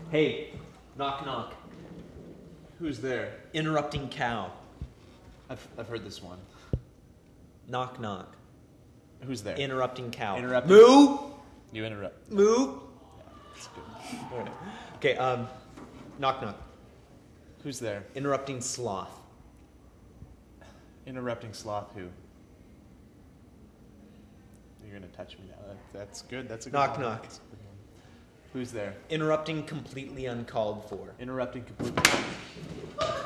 Hey, knock knock. Who's there? Interrupting cow. I've heard this one. Knock knock. Who's there? Interrupting cow. Interrupting. Moo! You interrupt. Moo! That's good. Alright. Okay, knock knock. Who's there? Interrupting sloth. Interrupting sloth who? You're gonna touch me now. That's good. That's a good Knock one. knock. That's a good one. Who's there? Interrupting completely uncalled for. Interrupting completely.